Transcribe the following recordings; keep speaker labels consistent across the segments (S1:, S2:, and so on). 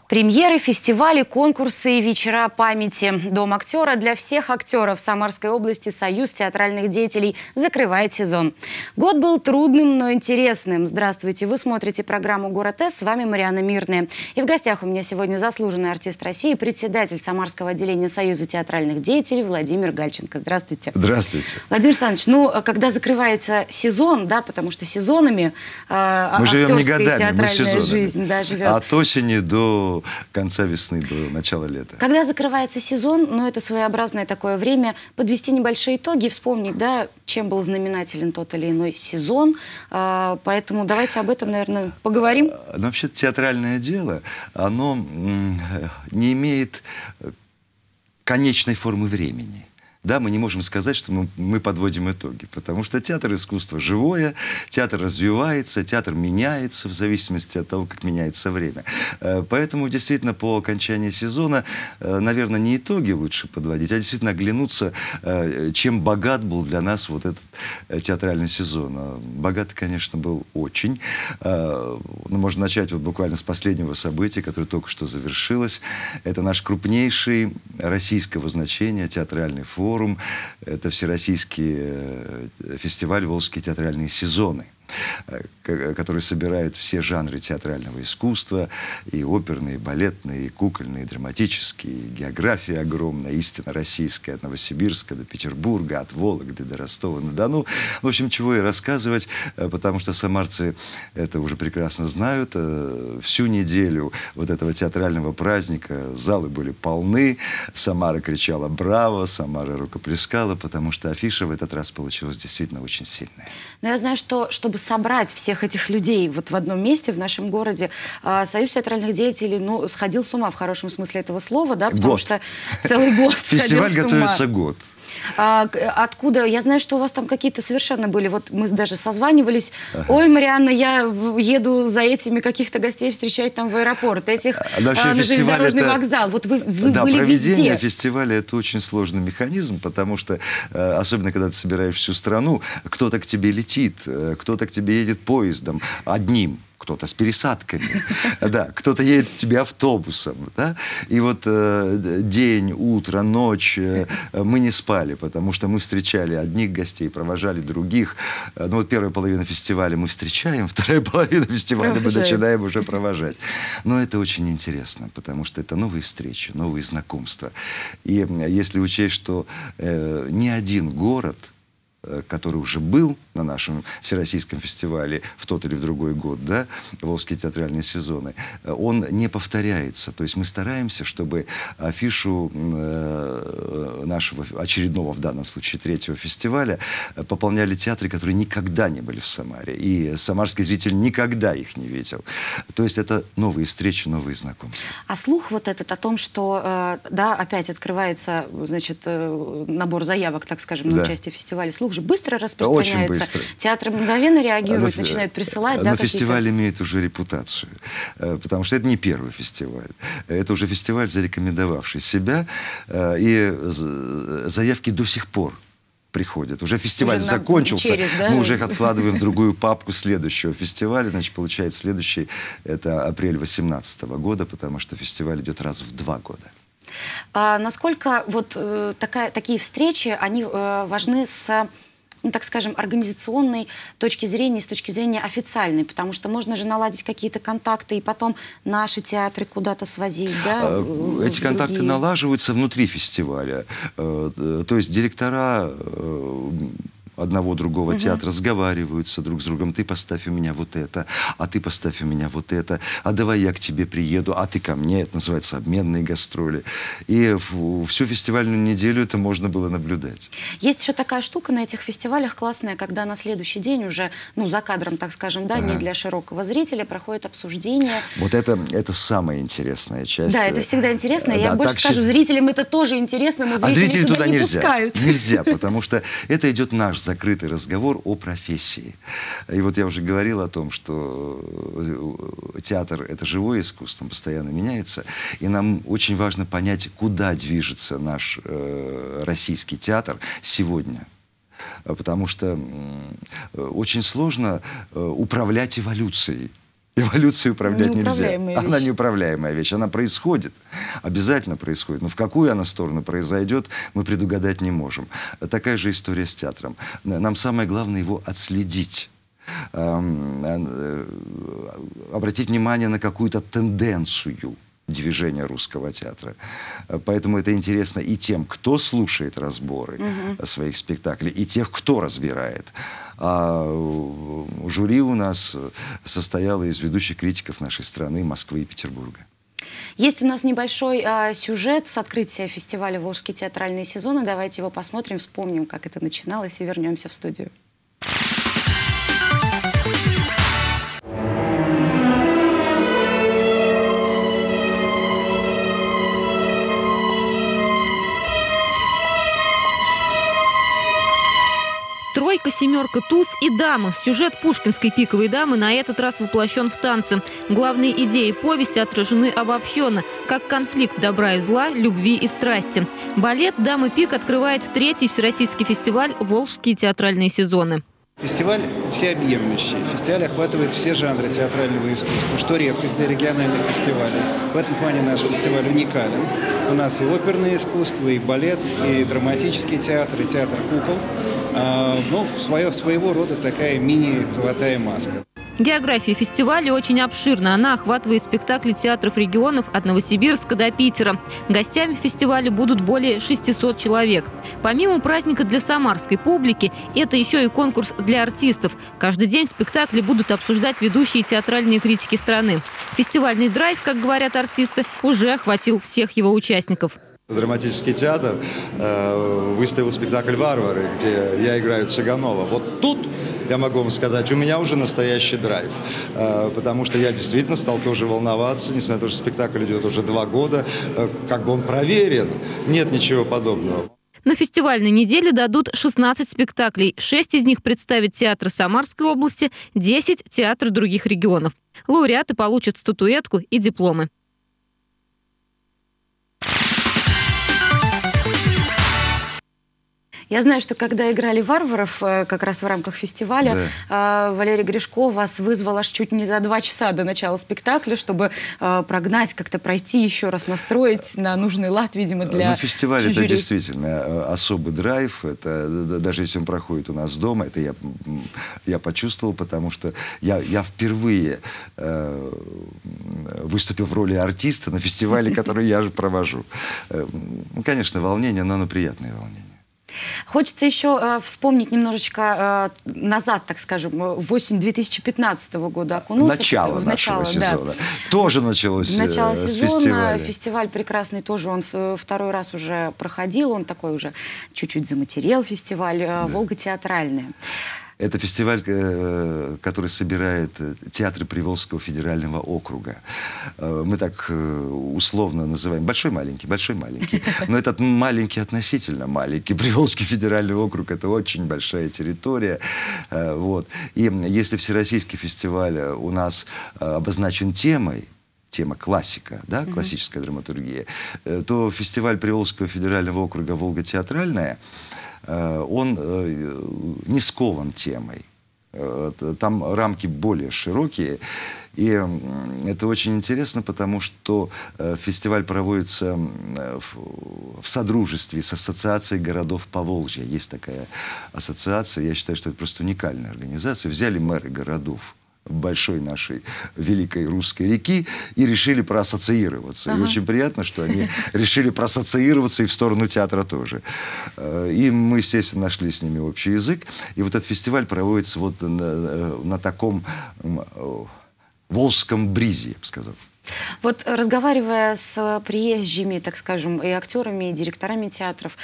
S1: Премьеры, фестивали, конкурсы и вечера памяти. Дом актера для всех актеров Самарской области «Союз театральных деятелей» закрывает сезон. Год был трудным, но интересным. Здравствуйте, вы смотрите программу «Город С». С вами Марианна Мирная. И в гостях у меня сегодня заслуженный артист России, председатель Самарского отделения Союза театральных деятелей Владимир Гальченко. Здравствуйте.
S2: Здравствуйте.
S1: Владимир Александрович, когда закрывается сезон, да, потому что сезонами
S2: мы живем не годами,
S1: театральная жизнь живет.
S2: От осени до конца весны, до начала лета.
S1: Когда закрывается сезон, это своеобразное такое время, подвести небольшие итоги и вспомнить, да, чем был знаменателен тот или иной сезон. Поэтому давайте об этом, наверное, поговорим.
S2: Но вообще театральное дело, оно не имеет конечной формы времени. Да, мы не можем сказать, что мы подводим итоги, потому что театр искусства живое, театр развивается, театр меняется в зависимости от того, как меняется время. Поэтому действительно по окончании сезона, наверное, не итоги лучше подводить, а действительно оглянуться, чем богат был для нас вот этот театральный сезон. Богат, конечно, был очень. Можно начать вот буквально с последнего события, которое только что завершилось. Это наш крупнейший российского значения театральный форум. Это всероссийский фестиваль «Волжские театральные сезоны», который собирает все жанры театрального искусства, и оперные, и балетные, и кукольные, и драматические, и география огромная, истинно российская, от Новосибирска до Петербурга, от Вологды до Ростова-на-Дону. В общем, чего и рассказывать, потому что самарцы это уже прекрасно знают. Всю неделю вот этого театрального праздника залы были полны, Самара кричала «Браво!», Самара рукоплескала, потому что афиша в этот раз получилась действительно очень сильная.
S1: Но я знаю, что чтобы собрать всех этих людей вот в одном месте в нашем городе, Союз театральных деятелей, сходил с ума в хорошем смысле этого слова, да, потому что целый год
S2: фестиваль готовится год.
S1: Откуда? Я знаю, что у вас там какие-то совершенно были. Вот мы даже созванивались. Ой, Марианна, я еду за этими каких-то гостей встречать там в аэропорт, этих на железнодорожный вокзал. Вот вы были везде.
S2: Проведение фестиваля — это очень сложный механизм, потому что, особенно когда ты собираешь всю страну, кто-то к тебе летит, кто-то к тебе едет поездом одним, кто-то с пересадками, да, кто-то едет к тебе автобусом, да, и вот день, утро, ночь мы не спали, потому что мы встречали одних гостей, провожали других. Вот первая половина фестиваля мы встречаем, вторая половина фестиваля мы начинаем уже провожать. Но это очень интересно, потому что это новые встречи, новые знакомства. И если учесть, что ни один город, который уже был на нашем всероссийском фестивале в тот или в другой год, да, Волжские театральные сезоны, он не повторяется. То есть мы стараемся, чтобы афишу нашего очередного, в данном случае, третьего фестиваля пополняли театры, которые никогда не были в Самаре. И самарский зритель никогда их не видел. То есть это новые встречи, новые знакомства.
S1: А слух вот этот о том, что, да, опять открывается, значит, набор заявок, так скажем, на участие в фестивале, слух же быстро распространяется.
S2: Очень быстро.
S1: Театры мгновенно реагируют, начинают присылать.
S2: Но фестиваль имеет уже репутацию, потому что это не первый фестиваль. Это уже фестиваль, зарекомендовавший себя, и заявки до сих пор приходят. Уже фестиваль закончился, да? Мы уже их откладываем в другую папку следующего фестиваля. Значит, получается, следующий — это апрель 2018 года, потому что фестиваль идет раз в 2 года.
S1: Насколько вот такие встречи, они важны с, так скажем, организационной точки зрения, с точки зрения официальной, потому что можно же наладить какие-то контакты и потом наши театры куда-то свозить, да?
S2: Эти контакты налаживаются внутри фестиваля. То есть директора одного другого театра сговариваются друг с другом. Ты поставь у меня вот это, а ты поставь у меня вот это, а давай я к тебе приеду, а ты ко мне. Это называется обменные гастроли. И всю фестивальную неделю это можно было наблюдать.
S1: Есть еще такая штука на этих фестивалях классная, когда на следующий день уже, за кадром, так скажем, да, не для широкого зрителя, проходит обсуждение.
S2: Вот это самая интересная часть.
S1: Да, это всегда интересно. Я больше скажу, зрителям это тоже интересно, но зрители туда не пускают.
S2: Нельзя, потому что это идет наш закрытый разговор о профессии. И вот я уже говорил о том, что театр — это живое искусство, он постоянно меняется, и нам очень важно понять, куда движется наш российский театр сегодня. Потому что очень сложно управлять эволюцией. Эволюцией управлять нельзя.
S1: Неуправляемая
S2: Она
S1: вещь.
S2: неуправляемая вещь. Она происходит. Обязательно происходит. Но в какую она сторону произойдет, мы предугадать не можем. Такая же история с театром. Нам самое главное его отследить. Обратить внимание на какую-то тенденцию движения русского театра. Поэтому это интересно и тем, кто слушает разборы своих спектаклей, и тех, кто разбирает. А жюри у нас состояло из ведущих критиков нашей страны, Москвы и Петербурга.
S1: Есть у нас небольшой сюжет с открытия фестиваля «Волжские театральные сезоны». Давайте его посмотрим, вспомним, как это начиналось, и вернемся в студию.
S3: Тройка, семерка, туз и дамы. Сюжет пушкинской «Пиковой дамы» на этот раз воплощен в танце. Главные идеи повести отражены обобщенно, как конфликт добра и зла, любви и страсти. Балет «Дамы Пик» открывает 3-й всероссийский фестиваль «Волжские театральные сезоны».
S4: Фестиваль всеобъемлющий. Фестиваль охватывает все жанры театрального искусства, что редкость для региональных фестивалей. В этом плане наш фестиваль уникален. У нас и оперное искусство, и балет, и драматический театр, и театр кукол. Но своего рода такая мини-золотая маска.
S3: География фестиваля очень обширна. Она охватывает спектакли театров регионов от Новосибирска до Питера. Гостями фестиваля будут более 600 человек. Помимо праздника для самарской публики, это еще и конкурс для артистов. Каждый день спектакли будут обсуждать ведущие театральные критики страны. Фестивальный драйв, как говорят артисты, уже охватил всех его участников.
S5: Драматический театр выставил спектакль «Варвары», где я играю Цыганова. Вот тут, я могу вам сказать, у меня уже настоящий драйв. Потому что я действительно стал тоже волноваться, несмотря на то, что спектакль идет уже 2 года. Как бы он проверен, нет ничего подобного.
S3: На фестивальной неделе дадут 16 спектаклей. 6 из них представит театр Самарской области, 10 – театры других регионов. Лауреаты получат статуэтку и дипломы.
S1: Я знаю, что когда играли «Варваров», как раз в рамках фестиваля, Валерий Гришко вас вызвал аж чуть не за 2 часа до начала спектакля, чтобы прогнать, как-то пройти, еще раз настроить на нужный лад, видимо, для
S2: фестиваль
S1: жюри.
S2: Это действительно особый драйв. Это, даже если он проходит у нас дома, это я почувствовал, потому что я впервые выступил в роли артиста на фестивале, который я же провожу. Конечно, волнение, но оно приятное волнение.
S1: Хочется еще вспомнить немножечко назад, так скажем, в осень 2015 года окунулся.
S2: Начало нашего сезона. Тоже началось
S1: начало
S2: с
S1: сезона.
S2: фестиваля.
S1: Фестиваль прекрасный тоже, он 2-й раз уже проходил, он такой уже чуть-чуть заматерел фестиваль, «Волга театральная».
S2: Это фестиваль, который собирает театры Приволжского федерального округа. Мы так условно называем большой-маленький, большой-маленький. Но этот маленький относительно маленький. Приволжский федеральный округ – это очень большая территория. Вот. И если Всероссийский фестиваль у нас обозначен темой, тема классика, да, классическая драматургия, то фестиваль Приволжского федерального округа «Волга театральная» он не скован темой. Там рамки более широкие. И это очень интересно, потому что фестиваль проводится в содружестве с Ассоциацией городов Поволжья. Есть такая ассоциация. Я считаю, что это просто уникальная организация. Взяли мэры городов большой нашей великой русской реки и решили проассоциироваться. И очень приятно, что они решили проассоциироваться и в сторону театра тоже. И мы, естественно, нашли с ними общий язык. И вот этот фестиваль проводится вот на таком волжском бризе, я бы сказал.
S1: Вот разговаривая с приезжими, так скажем, и актерами, и директорами театров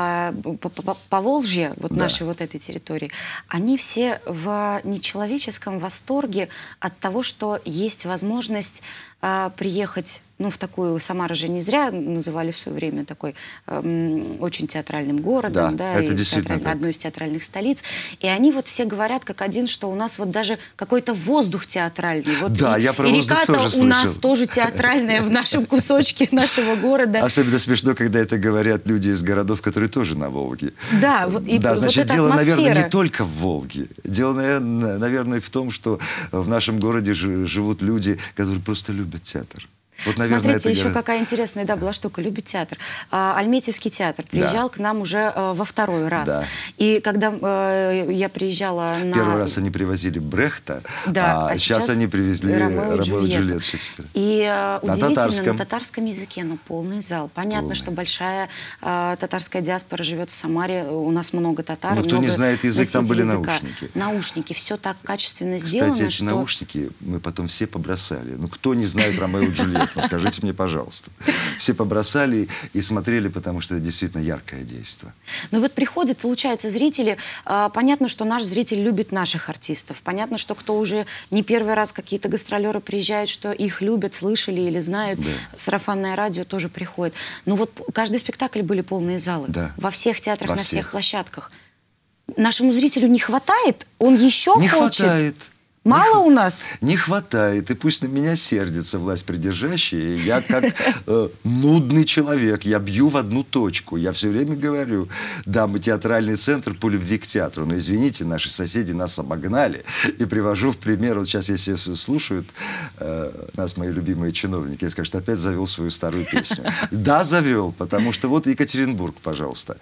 S1: Поволжья, вот нашей вот этой территории, они все в нечеловеческом восторге от того, что есть возможность приехать, ну, в такую, Самара же не зря называли в свое время такой очень театральным городом, да,
S2: это
S1: и
S2: действительно
S1: одной из театральных столиц. И они вот все говорят как один, что у нас вот даже какой-то воздух театральный. Вот
S2: да, я про
S1: и
S2: воздух
S1: река-то
S2: тоже
S1: у нас
S2: слышал.
S1: тоже театральное в нашем кусочке нашего города.
S2: Особенно смешно, когда это говорят люди из городов, которые тоже на Волге.
S1: Да,
S2: да, значит,
S1: вот
S2: дело,
S1: атмосфера.
S2: наверное, не только в Волге. Дело, наверное, в том, что в нашем городе живут люди, которые просто любят театр. Вот, наверное,
S1: смотрите, еще какая интересная была штука. Любит театр. Альметьевский театр приезжал к нам уже во второй раз.
S2: Да.
S1: И когда я приезжала на...
S2: Первый раз они привозили Брехта,
S1: да,
S2: а сейчас они привезли Ромео и Джульетту Шекспира.
S1: И удивительно, на татарском языке, но полный зал. Понятно, что большая татарская диаспора живет в Самаре, у нас много татар.
S2: Но кто не знает язык, там были наушники.
S1: Наушники, все так качественно сделано,
S2: кстати, эти
S1: что...
S2: наушники мы потом все побросали. Ну, кто не знает Ромео и Джульетту? Скажите мне, пожалуйста. Все побросали и смотрели, потому что это действительно яркое действие.
S1: Ну вот приходят, получается, зрители. Понятно, что наш зритель любит наших артистов. Понятно, что кто уже не первый раз какие-то гастролеры приезжают, что их любят, слышали или знают. Да. Сарафанное радио тоже приходит. Но вот каждый спектакль были полные залы. Да. Во всех театрах, на всех площадках. Нашему зрителю не хватает? Он еще хочет?
S2: Не хватает.
S1: Мало у нас?
S2: Не хватает. И пусть на меня сердится власть придержащая. Я как нудный человек. Я бью в одну точку. Я все время говорю, да, мы театральный центр по любви к театру. Но, извините, наши соседи нас обогнали. И привожу в пример. Вот сейчас, если слушают нас, мои любимые чиновники, я скажу, что опять завел свою старую песню. Да, завел. Потому что вот Екатеринбург, пожалуйста.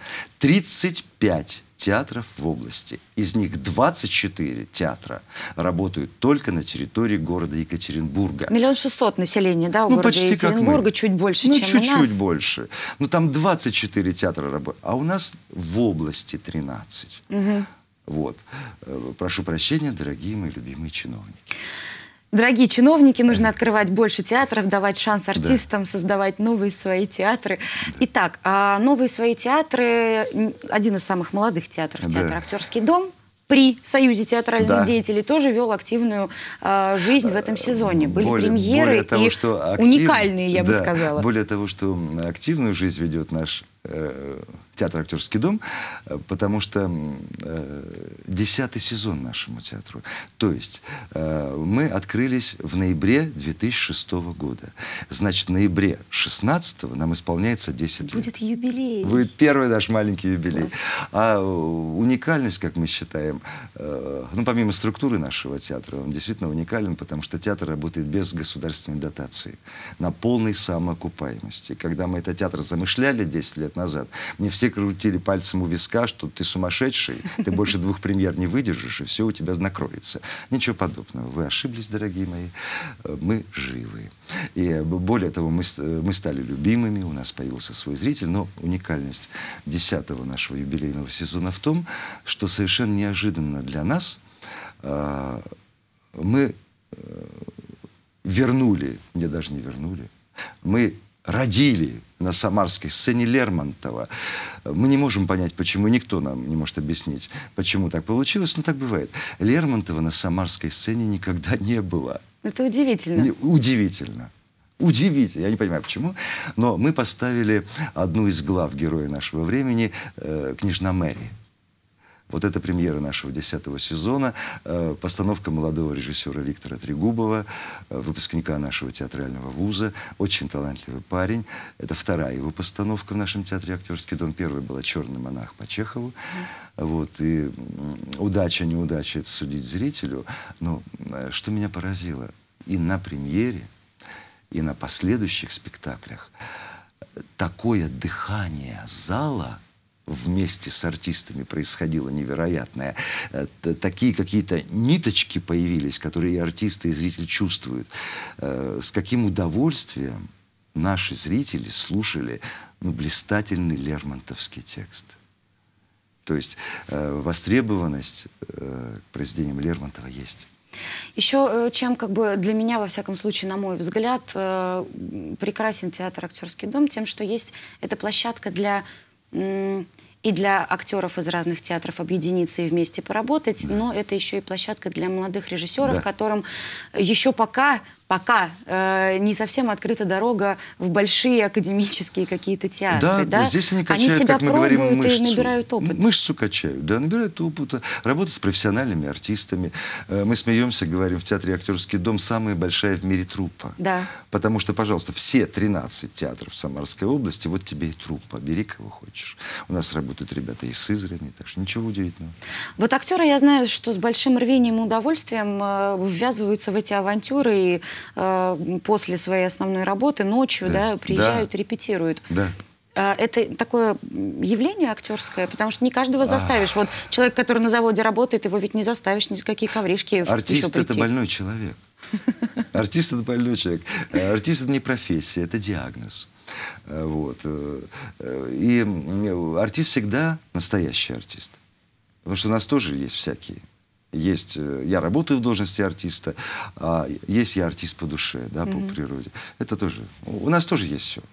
S2: 35 театров в области. Из них 24 театра работают только на территории города Екатеринбурга.
S1: 1 600 000 населения, да, у города
S2: почти
S1: Екатеринбурга, чуть больше, чем
S2: чуть-чуть
S1: у нас.
S2: больше. Ну, там 24 театра работают, а у нас в области 13. Угу. Вот. Прошу прощения, дорогие мои любимые чиновники.
S1: Дорогие чиновники, нужно открывать больше театров, давать шанс артистам, создавать новые свои театры. Итак, новые свои театры, один из самых молодых театров, театр «Актерский дом», при Союзе театральных деятелей тоже вел активную жизнь в этом сезоне. Были премьеры
S2: того,
S1: и уникальные, я бы сказала.
S2: Более того, что активную жизнь ведет наш театр «Актерский дом», потому что 10-й сезон нашему театру. То есть мы открылись в ноябре 2006 года. Значит, в ноябре 2016 нам исполняется 10 лет.
S1: Будет юбилей.
S2: Будет первый наш маленький юбилей. А уникальность, как мы считаем, ну, помимо структуры нашего театра, он действительно уникален, потому что театр работает без государственной дотации, на полной самоокупаемости. Когда мы этот театр замышляли 10 лет назад, мне все крутили пальцем у виска, что ты сумасшедший, ты больше 2 премьер не выдержишь, и все у тебя накроется. Ничего подобного. Вы ошиблись, дорогие мои. Мы живы. И более того, мы стали любимыми, у нас появился свой зритель, но уникальность 10-го нашего юбилейного сезона в том, что совершенно неожиданно для нас мы вернули, не даже не вернули, мы родили на самарской сцене Лермонтова. Мы не можем понять, почему, никто нам не может объяснить, почему так получилось, но так бывает. Лермонтова на самарской сцене никогда не было.
S1: Это удивительно.
S2: Удивительно. Удивительно. Я не понимаю, почему. Но мы поставили одну из глав героя нашего времени, княжна Мэри. Вот это премьера нашего 10-го сезона, постановка молодого режиссера Виктора Трегубова, выпускника нашего театрального вуза, очень талантливый парень. Это вторая его постановка в нашем театре «Актерский дом». Первая была «Черный монах» по Чехову. Вот, и удача, неудача — это судить зрителю. Но что меня поразило, и на премьере, и на последующих спектаклях такое дыхание зала вместе с артистами происходило невероятное. Такие какие-то ниточки появились, которые и артисты, и зритель чувствуют. С каким удовольствием наши зрители слушали блистательный лермонтовский текст. То есть востребованность к произведениям Лермонтова есть.
S1: Еще чем для меня, во всяком случае, на мой взгляд, прекрасен театр «Актерский дом» тем, что есть эта площадка и для актеров из разных театров объединиться и вместе поработать, но это еще и площадка для молодых режиссеров, которым еще пока пока не совсем открыта дорога в большие академические какие-то театры.
S2: Да, здесь они качают,
S1: себя
S2: как мы говорим, мышцу.
S1: И набирают опыт.
S2: Мышцу качают, да, набирают опыт. Работают с профессиональными артистами. Мы смеемся, говорим, в театре «Актерский дом» самая большая в мире труппа.
S1: Да.
S2: Потому что, пожалуйста, все 13 театров Самарской области, вот тебе и труппа. Бери кого хочешь. У нас работают ребята из Сызрани, так что ничего удивительного.
S1: Вот актеры, я знаю, что с большим рвением и удовольствием ввязываются в эти авантюры и после своей основной работы ночью приезжают, репетируют.
S2: Да.
S1: Это такое явление актерское, потому что не каждого заставишь. Вот человек, который на заводе работает, его ведь не заставишь ни за какие ковришки
S2: Артист
S1: еще прийти.
S2: — это больной человек. Артист — это больной человек. Артист — это не профессия, это диагноз. Вот. И артист всегда настоящий артист. Потому что у нас тоже есть всякие. Есть, я работаю в должности артиста, а есть я артист по душе, да, по природе. Это тоже, у нас тоже есть все.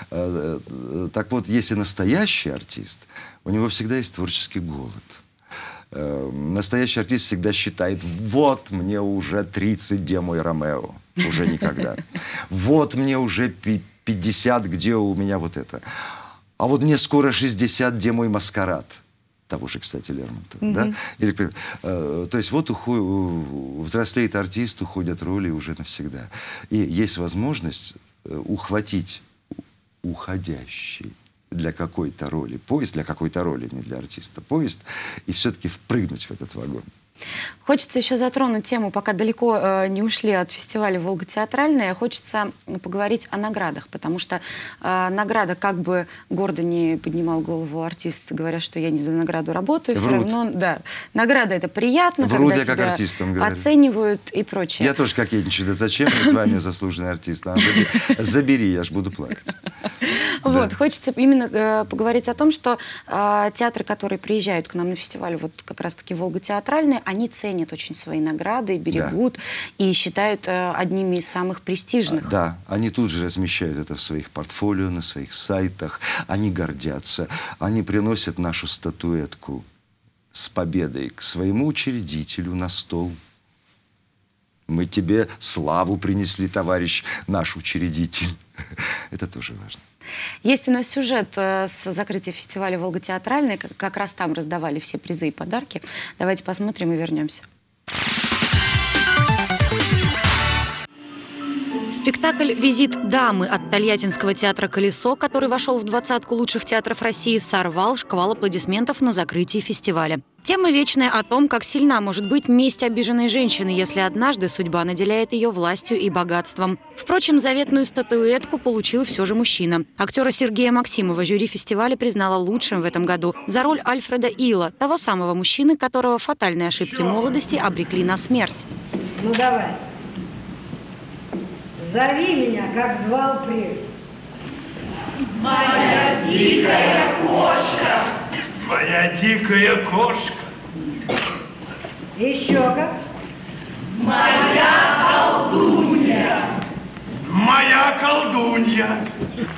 S2: Так вот, если настоящий артист, у него всегда есть творческий голод. Настоящий артист всегда считает: вот мне уже 30, где мой Ромео? Уже никогда. Вот мне уже 50, где у меня вот это? А вот мне скоро 60, где мой Маскарад? Того же, кстати, Лермонтова. Да? Или, то есть вот взрослеет артист, уходят роли уже навсегда. И есть возможность ухватить уходящий для какой-то роли поезд, для какой-то роли, не для артиста, поезд, и все-таки впрыгнуть в этот вагон.
S1: Хочется еще затронуть тему, пока далеко не ушли от фестиваля «Волга театральная», хочется поговорить о наградах, потому что награда, как бы гордо не поднимал голову артист, говоря, что я не за награду работаю, все равно, да, награда — это приятно,
S2: Врут,
S1: когда
S2: я
S1: тебя
S2: как артистам говорю.
S1: Оценивают и прочее.
S2: Я тоже кокетничаю, да зачем мне звание заслуженный артист? Забери, я ж буду плакать.
S1: Вот, хочется именно поговорить о том, что театры, которые приезжают к нам на фестиваль, вот как раз-таки «Волга театральная», они ценят очень свои награды, берегут и считают одними из самых престижных.
S2: Да, они тут же размещают это в своих портфолио, на своих сайтах, они гордятся, они приносят нашу статуэтку с победой к своему учредителю на стол. Мы тебе славу принесли, товарищ наш учредитель. Это тоже важно.
S1: Есть у нас сюжет с закрытия фестиваля «Волга театральная». Как раз там раздавали все призы и подарки. Давайте посмотрим и вернемся. Спектакль «Визит дамы» от Тольяттинского театра «Колесо», который вошел в 20-ку лучших театров России, сорвал шквал аплодисментов на закрытии фестиваля. Тема вечная о том, как сильна может быть месть обиженной женщины, если однажды судьба наделяет ее властью и богатством. Впрочем, заветную статуэтку получил все же мужчина. Актера Сергея Максимова жюри фестиваля признала лучшим в этом году за роль Альфреда Ила, того самого мужчины, которого фатальные ошибки молодости обрекли на смерть.
S6: Ну давай. Зови меня, как звал прежде.
S7: Моя дикая кошка! Моя дикая кошка!
S6: Еще как?
S7: Моя колдунья! Моя колдунья!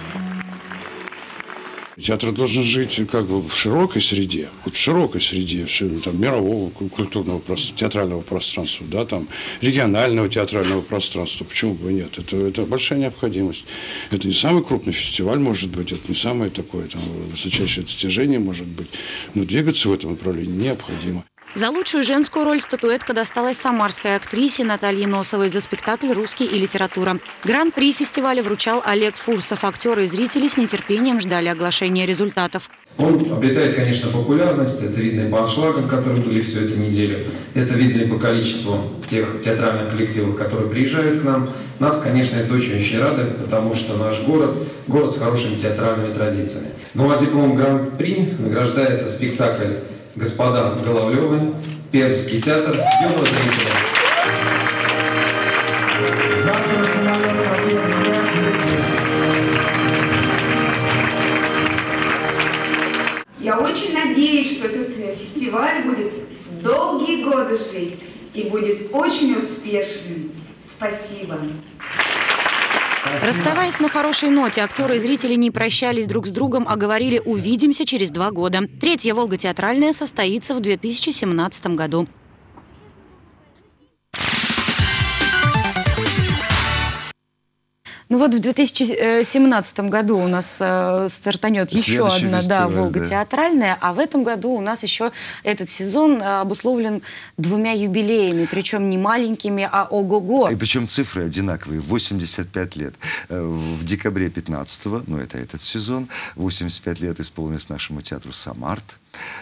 S8: Театр должен жить как бы в широкой среде, там, мирового культурного театрального пространства, да, там, регионального театрального пространства. Почему бы и нет? Это большая необходимость. Это не самый крупный фестиваль, может быть, это не самое такое там, высочайшее достижение, может быть, но двигаться в этом направлении необходимо.
S1: За лучшую женскую роль статуэтка досталась самарской актрисе Наталье Носовой за спектакль «Русский и литература». Гран-при фестиваля вручал Олег Фурсов. Актеры и зрители с нетерпением ждали оглашения результатов.
S9: Он обретает, конечно, популярность. Это видно и по аншлагам, которые были всю эту неделю. Это видно и по количеству тех театральных коллективов, которые приезжают к нам. Нас, конечно, это очень радует, потому что наш город с хорошими театральными традициями. Ну а диплом Гран-при награждается спектакль «Господа Головлевы», Пермский театр, юного зрителя.
S10: Я очень надеюсь, что этот фестиваль будет долгие годы жить и будет очень успешным. Спасибо.
S1: Расставаясь на хорошей ноте, актеры и зрители не прощались друг с другом, а говорили «увидимся через 2 года». 3-я «Волга театральная» состоится в 2017 году. Ну вот в 2017 году у нас стартанет еще одна, да, «Волга» театральная, а в этом году у нас еще этот сезон обусловлен 2 юбилеями, причем не маленькими, а ого-го.
S2: И причем цифры одинаковые, 85 лет. В декабре 15-го, ну это этот сезон, 85 лет исполнилось нашему театру «Самарт».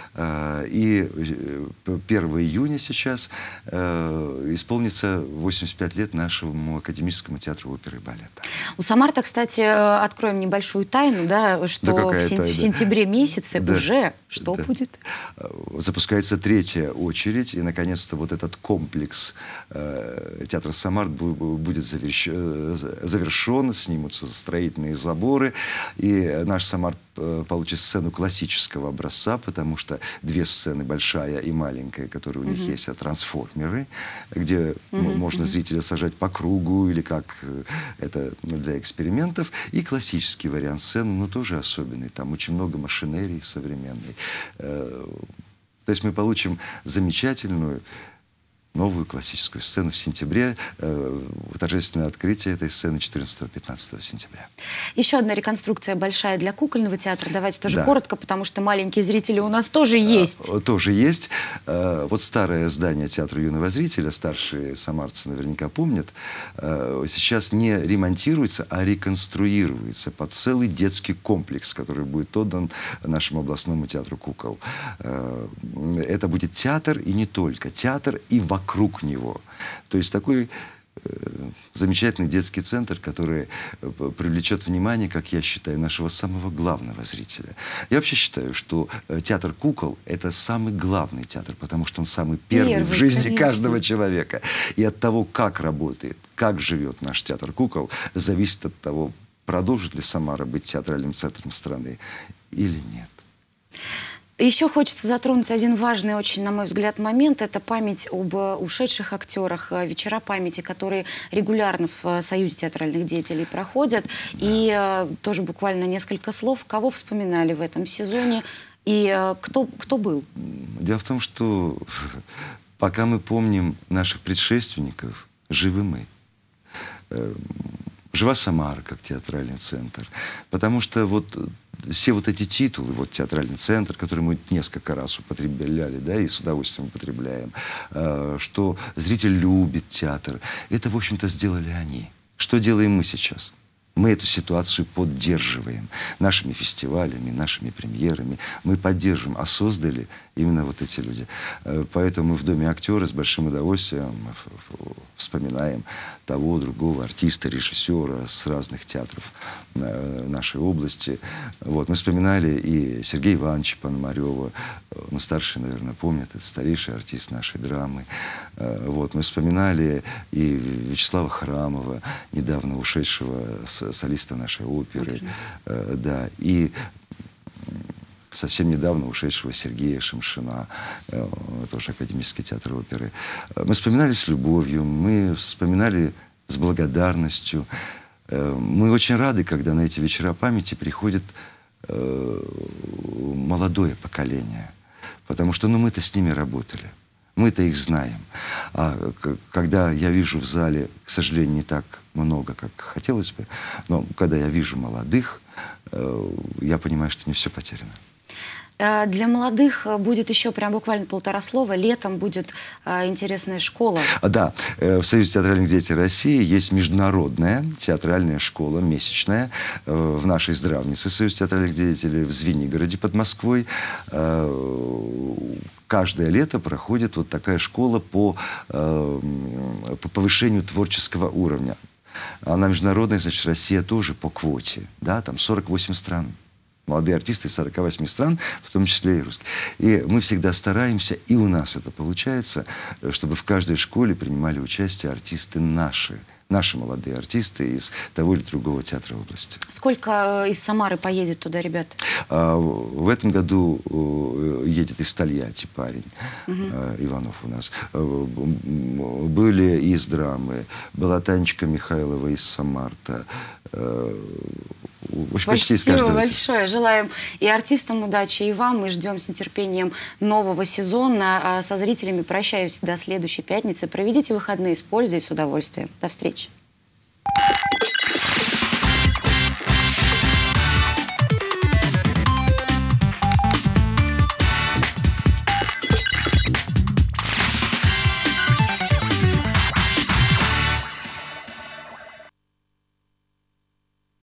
S2: И 1 июня сейчас исполнится 85 лет нашему академическому театру оперы и балета.
S1: У «Самарта», кстати, откроем небольшую тайну, да, что в сентябре месяце уже что будет?
S2: Запускается 3-я очередь, и наконец-то вот этот комплекс театра «Самарт» будет завершен, снимутся строительные заборы, и наш «Самарт» получит сцену классического образца, потому что 2 сцены, большая и маленькая, которые у них есть, это трансформеры, где можно зрителя сажать по кругу или как это для экспериментов, и классический вариант сцены, но тоже особенный. Там очень много машинерии современной. То есть мы получим замечательную новую классическую сцену в сентябре. Торжественное открытие этой сцены 14-15 сентября.
S1: Еще одна реконструкция большая для кукольного театра. Давайте тоже коротко, потому что маленькие зрители у нас тоже есть.
S2: Тоже есть. Вот старое здание театра юного зрителя, старшие самарцы наверняка помнят, сейчас не ремонтируется, а реконструируется под целый детский комплекс, который будет отдан нашему областному театру кукол. Это будет театр и не только. Театр и вокруг него. То есть такой замечательный детский центр, который привлечет внимание, как я считаю, нашего самого главного зрителя. Я вообще считаю, что театр кукол – это самый главный театр, потому что он самый первый в жизни каждого человека. И от того, как работает, как живет наш театр кукол, зависит от того, продолжит ли Самара быть театральным центром страны или нет.
S1: Еще хочется затронуть один важный очень, на мой взгляд, момент. Это память об ушедших актерах, вечера памяти, которые регулярно в Союзе театральных деятелей проходят. И тоже буквально несколько слов. Кого вспоминали в этом сезоне и кто был?
S2: Дело в том, что пока мы помним наших предшественников, живы мы. Жива Самара как театральный центр. Потому что вот все вот эти титулы, вот театральный центр, который мы несколько раз употребляли, да, и с удовольствием употребляем, что зритель любит театр, это, в общем-то, сделали они. Что делаем мы сейчас? Мы эту ситуацию поддерживаем нашими фестивалями, нашими премьерами. Мы поддерживаем, а создали именно вот эти люди. Поэтому мы в Доме актера с большим удовольствием вспоминаем того, другого артиста, режиссера с разных театров нашей области. Вот. Мы вспоминали и Сергея Ивановича Пономарева, ну, старший, наверное, помнит, это старейший артист нашей драмы. Вот. Мы вспоминали и Вячеслава Храмова, недавно ушедшего солиста нашей оперы, да, и совсем недавно ушедшего Сергея Шамшина, тоже академический театр оперы. Мы вспоминали с любовью, мы вспоминали с благодарностью. Мы очень рады, когда на эти вечера памяти приходит молодое поколение, потому что, ну, мы-то с ними работали. Мы-то их знаем. А когда я вижу в зале, к сожалению, не так много, как хотелось бы, но когда я вижу молодых, я понимаю, что не все потеряно.
S1: Для молодых будет еще прям буквально 1,5 слова. Летом будет интересная школа.
S2: Да, в Союзе театральных деятелей России есть международная театральная школа, месячная, в нашей здравнице Союз театральных деятелей в Звенигороде под Москвой. Каждое лето проходит вот такая школа по повышению творческого уровня. Она международная, значит, Россия тоже по квоте. Да, там 48 стран. Молодые артисты из 48 стран, в том числе и русские. И мы всегда стараемся, и у нас это получается, чтобы в каждой школе принимали участие артисты наши молодые артисты из того или другого театра области.
S1: Сколько из Самары поедет туда, ребят?
S2: В этом году едет из Тольятти парень, Иванов у нас. Были из драмы, была Танечка Михайлова из Самарта.
S1: Спасибо большое. Желаем и артистам удачи, и вам. Мы ждем с нетерпением нового сезона. Со зрителями прощаюсь до следующей пятницы. Проведите выходные с пользой и с удовольствием. До встречи.